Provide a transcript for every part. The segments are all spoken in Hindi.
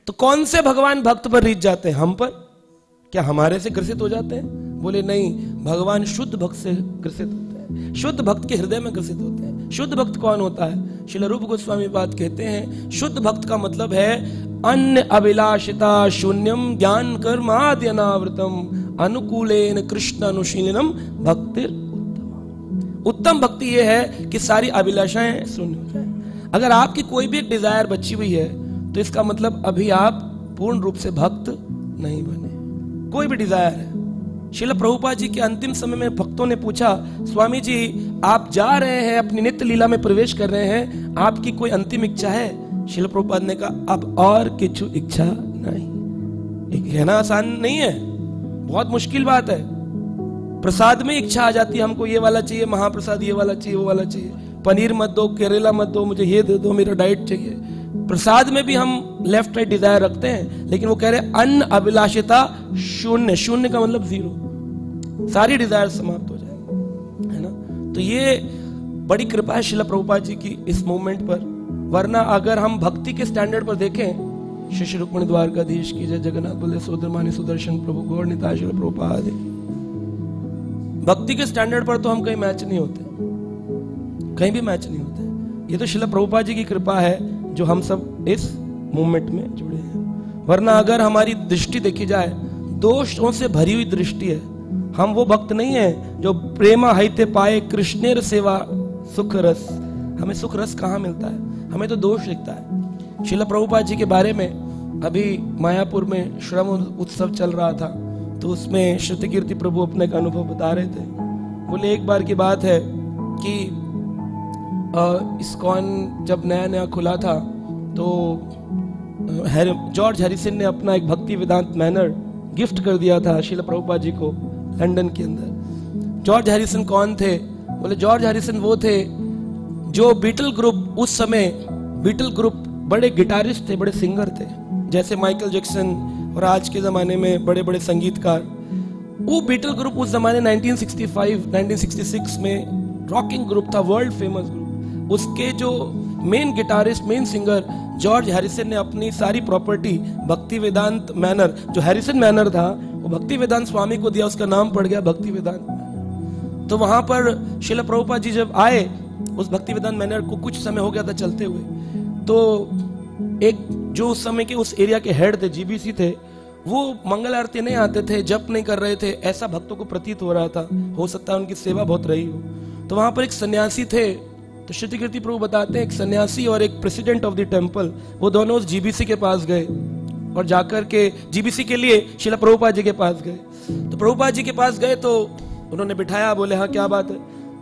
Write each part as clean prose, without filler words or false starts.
तो कौन से भगवान भक्त पर रीझ जाते हैं? हम पर? क्या हमारे से ग्रसित हो जाते हैं? बोले नहीं, भगवान शुद्ध भक्त से ग्रसित होते हैं, शुद्ध भक्त के हृदय में ग्रसित होते हैं। शुद्ध भक्त कौन होता है? श्रील रूप गोस्वामी बात कहते हैं, शुद्ध भक्त का मतलब है अन्य अभिलाषिता शून्यम ज्ञान कर्मादि अनावृतम अनुकूलेन कृष्ण अनुशीलनम भक्तिर उत्तम। उत्तम भक्ति यह है कि सारी अभिलाषाएं शून्य हो जाए। अगर आपकी कोई भी एक डिजायर बची हुई है तो इसका मतलब अभी आप पूर्ण रूप से भक्त नहीं बने। कोई भी डिजायर है। श्रील प्रभुपाद जी के अंतिम समय में भक्तों ने पूछा, स्वामी जी आप जा रहे हैं, अपनी नित्य लीला में प्रवेश कर रहे हैं, आपकी कोई अंतिम इच्छा है? श्रील प्रभुपाद ने कहा, अब और किछु इच्छा नहीं। एक कहना आसान नहीं है, बहुत मुश्किल बात है। प्रसाद में इच्छा आ जाती है, हमको ये वाला चाहिए, महाप्रसाद ये वाला चाहिए, वो वाला चाहिए, पनीर मत दो, करेला मत दो, मुझे ये दे दो, मेरा डाइट चाहिए। प्रसाद में भी हम लेफ्ट राइट डिजायर रखते हैं, लेकिन वो कह रहे अन्न अभिलाषिता शून्य। शून्य का मतलब जीरो, सारी डिजायर समाप्त हो जाएगी, है ना। तो ये बड़ी कृपा है श्रील प्रभुपाद जी की इस मूवमेंट पर। वरना अगर हम भक्ति के स्टैंडर्ड पर देखें, श्री रुक्मिणी द्वारकाधीश की जय, जगन्नाथ बलदेव सुभद्रा सुदर्शन प्रभु गौर निताय श्रील प्रभुपाद, भक्ति के स्टैंडर्ड पर तो हम कहीं मैच नहीं होते, कहीं भी मैच नहीं होते। ये तो श्रील प्रभुपाद जी की कृपा है जो हम सब इस मूवमेंट में जुड़े हैं। वरना अगर हमारी दृष्टि देखी जाए, दोषों से भरी हुई दृष्टि है, हम वो भक्त नहीं है जो प्रेमा हिते पाए कृष्णेर सेवा सुख रस। हमें सुख रस कहाँ मिलता है? हमें तो दोष दिखता है। श्रील प्रभुपाद जी के बारे में अभी मायापुर में श्रम उत्सव चल रहा था, तो उसमें श्रुति कीर्ति प्रभु अपने का अनुभव बता रहे थे। बोले एक बार की बात है कि इस्कॉन जब नया नया खुला था तो जॉर्ज हैरिसन ने अपना एक भक्ति वेदांत मैनर गिफ्ट कर दिया था श्रील प्रभुपाद जी को लंदन के अंदर। जॉर्ज हैरिसन कौन थे? बोले जॉर्ज हैरिसन वो थे जो बीटल ग्रुप, उस समय बीटल ग्रुप बड़े गिटारिस्ट थे, बड़े सिंगर थे, जैसे माइकल जैक्सन और आज के जमाने में बड़े बड़े संगीतकार। वो बीटल ग्रुप उस जमाने 1965-1966 में रॉकिंग ग्रुप था, वर्ल्ड फेमस ग्रुप। उसके जो main guitarist, main singer George Harrison ने अपनी सारी प्रॉपर्टी भक्ति वेदांत मैनर, जो हैरिसन मैनर था वो भक्ति वेदांत स्वामी को दिया, उसका नाम पड़ गया भक्ति वेदांत। तो वहां पर श्रील प्रभुपाद जी जब आए, उस भक्ति वेदांत मैनर को कुछ समय हो गया था चलते हुए, तो एक जो उस समय के उस एरिया के हेड थे, जीबीसी थे, वो मंगल आरती नहीं आते थे, जप नहीं कर रहे थे, ऐसा भक्तों को प्रतीत हो रहा था। हो सकता है उनकी सेवा बहुत रही हो। तो वहां पर एक सन्यासी थे, तो श्रुति कीर्ति प्रभु बताते हैं एक सन्यासी और एक प्रेसिडेंट ऑफ द टेम्पल, वो दोनों उस जीबीसी के पास गए और जाकर के जीबीसी के लिए श्रील प्रभुपाद जी के पास गए। तो प्रभुपाद जी के पास गए तो उन्होंने बिठाया, बोले हाँ क्या बात है,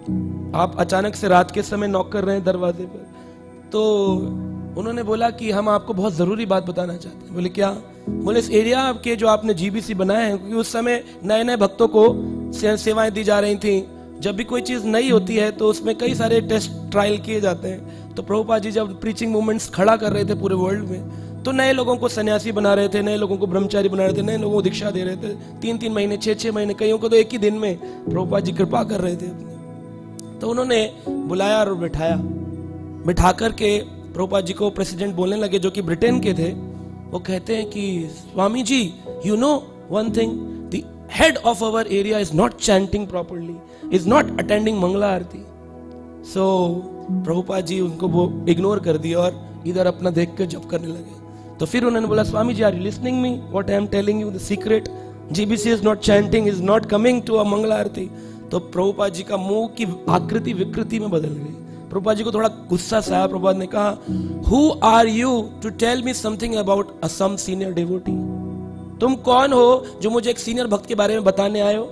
आप अचानक से रात के समय नॉक कर रहे हैं दरवाजे पर। तो उन्होंने बोला कि हम आपको बहुत जरूरी बात बताना चाहते हैं। बोले क्या? बोले इस एरिया के जो आपने जीबीसी बनाए हैं, क्योंकि उस समय नए नए भक्तों को सेवाएं दी जा रही थी, जब भी कोई चीज नई होती है तो उसमें कई सारे टेस्ट ट्रायल किए जाते हैं। तो प्रभुपाद जी जब प्रीचिंग मूवमेंट्स खड़ा कर रहे थे पूरे वर्ल्ड में, तो नए लोगों को सन्यासी बना रहे थे, नए लोगों को ब्रह्मचारी बना रहे थे, नए लोगों को दीक्षा दे रहे थे, 3-3 महीने 6-6 महीने, कईयों को तो एक ही दिन में प्रभुपाद जी कृपा कर रहे थे अपनी। तो उन्होंने बुलाया और बिठाया, बिठा करके प्रभुपाद जी को प्रेसिडेंट बोलने लगे, जो कि ब्रिटेन के थे। वो कहते हैं कि Swami ji, you know one thing, the head of our area is not chanting properly, is not attending Mangala Arati. So Prabhupada ji उनको वो इग्नोर कर दिया और इधर अपना देख कर जप करने लगे। तो फिर उन्होंने बोला, Swami ji are you listening me what I am telling you the secret, GBC is not chanting, is not coming to a Mangala Arati. तो प्रभुपाद जी का मुंह की आकृति विकृति में बदल गई। प्रभुपाद जी को थोड़ा गुस्सा सा आया। प्रभुपाद ने कहा, who are you to tell me something about a some senior devotee? तुम कौन हो जो मुझे एक सीनियर भक्त के बारे में बताने आए हो?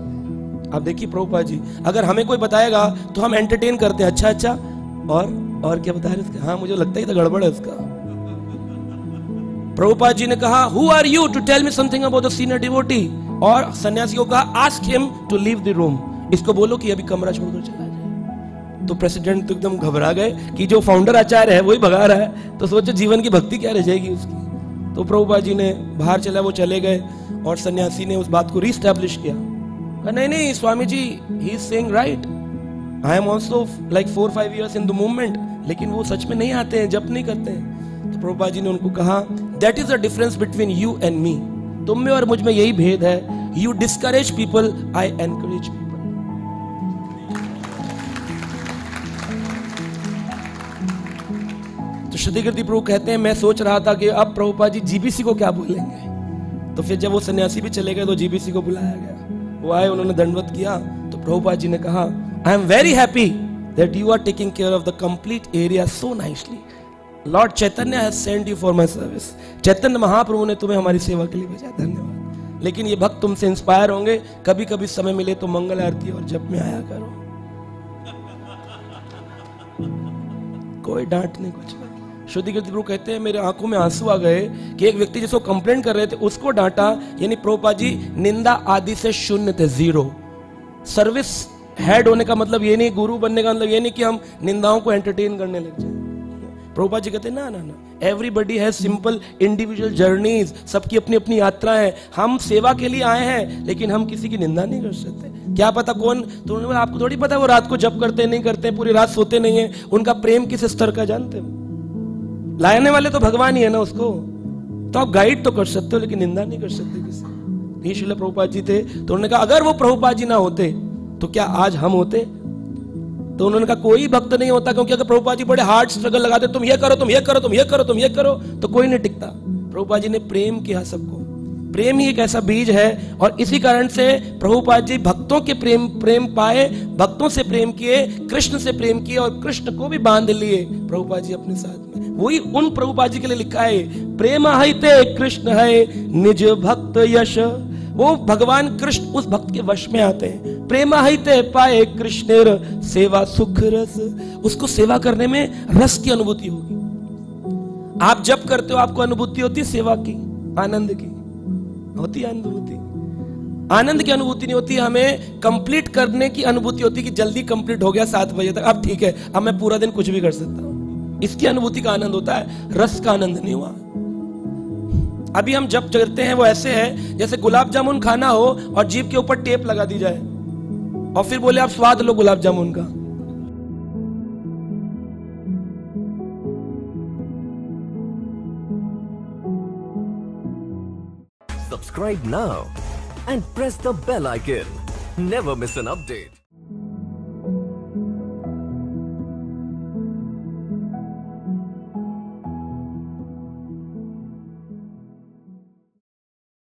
आप देखिए प्रभुपाद जी, अगर हमें कोई बताएगा तो हम एंटरटेन करते हैं, अच्छा अच्छा, और क्या बता रहे इसका? हाँ मुझे लगता ही था गड़बड़ है इसका। प्रभुपाद जी ने कहा, who are you to tell me something about the senior devotee? और सन्यासी को कहा, ask him to leave the room, इसको बोलो कि अभी कमरा छोड़कर चला जाए। तो प्रेसिडेंट तो एकदम घबरा गए कि जो फाउंडर आचार्य है वही भगा रहा है, तो सोचो जीवन की भक्ति क्या रह जाएगी उसकी। तो प्रभुपाद जी ने बाहर चला, वो चले गए और सन्यासी ने उस बात को रीस्टैब्लिश किया। नहीं नहीं Swami ji, he is saying right, I am also like 4-5 years in the movement, लेकिन वो सच में नहीं आते हैं, जप नहीं करते हैं। तो प्रभुपाद जी ने उनको कहा, that is the difference between you and me, तुम में और मुझ में यही भेद है, you discourage people, I encourage people. तो श्रुतिकीर्ति प्रभु कहते हैं, मैं सोच रहा था कि अब प्रभुपाद जी जीबीसी को क्या बोलेंगे, तो फिर जब वो सन्यासी भी चले गए तो जीबीसी को बुलाया गया, वो आए, उन्होंने दंडवत किया, तो प्रभुपाद जी ने कहा, I am very happy that you are taking care of the complete area so nicely, lord Chaitanya has sent you for my service, Chaitanya Mahaprabhu ने तुम्हें हमारी सेवा के लिए भेजा, धन्यवाद। लेकिन ये भक्त तुमसे इंस्पायर होंगे, कभी कभी समय मिले तो मंगल आरती और जप में आया करो, कोई डांट नहीं, कुछ नहीं। श्रुतिकीर्ति प्रभु कहते हैं, मेरे आंखों में आंसू आ गए कि एक व्यक्ति जिसको कंप्लेन कर रहे थे उसको डांटा, यानी प्रभुपाद जी निंदा आदि से शून्य थे, जीरो। सर्विस हेड होने का मतलब ये नहीं, गुरु बनने का मतलब ये नहीं कि हम निंदाओं को एंटरटेन करने लग जाए। प्रभुपाद जी कहते हैं, ना ना ना, everybody has simple individual journeys, सबकी अपनी अपनी यात्रा है, हम सेवा के लिए आए हैं, लेकिन हम किसी की निंदा नहीं कर सकते। क्या पता कौन, तो उन्होंने, आपको थोड़ी पता वो रात को जप करते नहीं करते, पूरी रात सोते नहीं है, उनका प्रेम किस स्तर का जानते हो? लाने वाले तो भगवान ही है ना उसको, तो आप गाइड तो कर सकते हो लेकिन निंदा नहीं कर सकते किसी। ये श्रील प्रभुपाद जी थे, तो उन्होंने कहा अगर वो प्रभुपाद जी ना होते तो क्या आज हम होते? तो उन्होंने कहा कोई भक्त नहीं होता, क्योंकि अगर प्रभुपाद जी बड़े हार्ड स्ट्रगल लगाते, तुम ये करो, तुम ये करो, तुम ये करो, तुम ये करो, तो कोई नहीं टिकता। प्रभुपाद जी ने प्रेम किया सबको, प्रेम ही एक ऐसा बीज है, और इसी कारण से प्रभुपाद जी भक्तों के प्रेम पाए, भक्तों से प्रेम किए, कृष्ण से प्रेम किए, और कृष्ण को भी बांध लिए प्रभुपाद जी अपने साथ में। वही उन प्रभुपाद जी के लिए लिखा है, प्रेम हिते कृष्ण है निज भक्त यश, वो भगवान कृष्ण उस भक्त के वश में आते हैं। प्रेम हिते पाए कृष्णेर सेवा सुख रस, उसको सेवा करने में रस की अनुभूति होगी। आप जब करते हो आपको अनुभूति होती है सेवा की, आनंद की होती है अनुभूति, आनंद की अनुभूति नहीं होती, हमें कंप्लीट करने की अनुभूति होती है कि जल्दी कंप्लीट हो गया 7 बजे तक, अब ठीक है, अब मैं पूरा दिन कुछ भी कर सकता हूं, इसकी अनुभूति का आनंद होता है, रस का आनंद नहीं हुआ। अभी हम जब करते हैं वो ऐसे है जैसे गुलाब जामुन खाना हो और जीभ के ऊपर टेप लगा दी जाए और फिर बोले आप स्वाद लो गुलाब जामुन का। Subscribe now and press the bell icon. Never miss an update.